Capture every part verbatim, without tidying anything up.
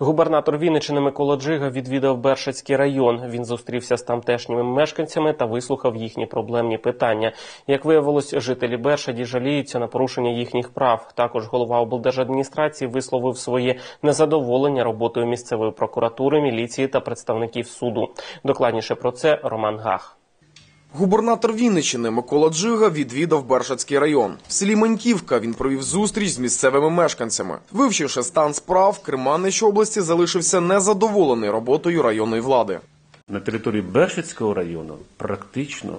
Губернатор Вінниччини Микола Джига відвідав Бершацький район. Він зустрівся з тамтешніми мешканцями та вислухав їхні проблемні питання. Як виявилось, жителі Бершаді жаліються на порушення їхніх прав. Також голова облдержадміністрації висловив своє незадоволення роботою місцевої прокуратури, міліції та представників суду. Докладніше про це Роман Гах. Губернатор Вінниччини Микола Джига відвідав Бершацький район. В селі Маньківка він провів зустріч з місцевими мешканцями. Вивчивши стан справ, Керманич області залишився незадоволений роботою районної влади. На території Бершацького району практично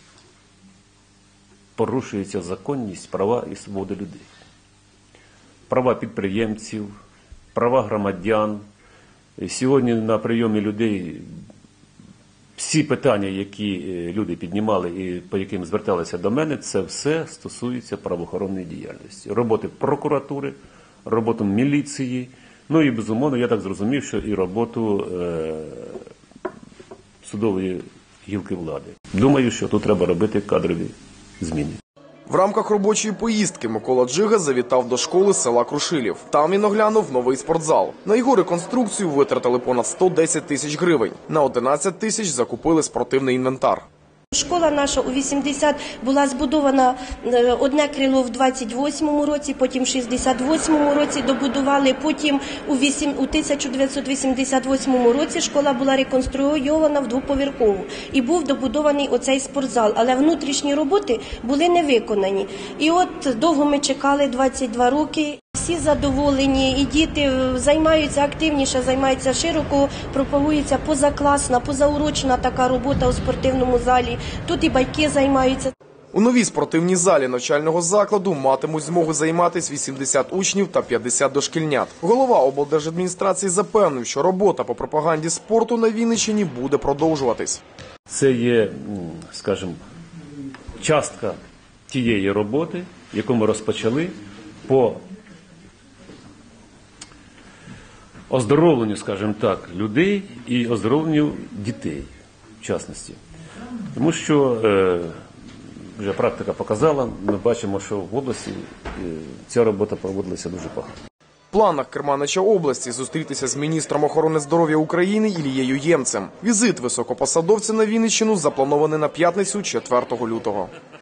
порушується законність, права і свободи людей. Права підприємців, права громадян. Сьогодні на прийомі людей всі питання, які люди піднімали і по яким зверталися до мене, це все стосується правоохоронної діяльності. Роботи прокуратури, роботи міліції, ну і, безумовно, я так зрозумів, що і роботу е, судової гілки влади. Думаю, що тут треба робити кадрові зміни. В рамках робочої поїздки Микола Джига завітав до школи села Крушилів. Там він оглянув новий спортзал. На його реконструкцію витратили понад сто десять тисяч гривень. На одинадцять тисяч закупили спортивний інвентар. Школа наша у вісімдесят була збудована, одне крило в двадцять восьмому році, потім в шістдесят восьмому році добудували, потім у тисяча дев'ятсот вісімдесят восьмому році школа була реконструйована в двоповерхову і був добудований оцей спортзал, але внутрішні роботи були не виконані. І от довго ми чекали, двадцять два роки. Всі задоволені, і діти займаються активніше, займаються широко, пропагується позакласна, позаурочна така робота у спортивному залі. Тут і батьки займаються. У новій спортивній залі навчального закладу матимуть змогу займатися вісімдесят учнів та п'ятдесят дошкільнят. Голова облдержадміністрації запевнив, що робота по пропаганді спорту на Вінниччині буде продовжуватись. Це є, скажімо, частка тієї роботи, яку ми розпочали по оздоровленню, скажімо так, людей і оздоровленню дітей, в частності. Тому що е, вже практика показала, ми бачимо, що в області е, ця робота проводилася дуже погано. В планах Керманича області зустрітися з міністром охорони здоров'я України Ілією Ємцем. Візит високопосадовця на Вінниччину запланований на п'ятницю четвертого лютого.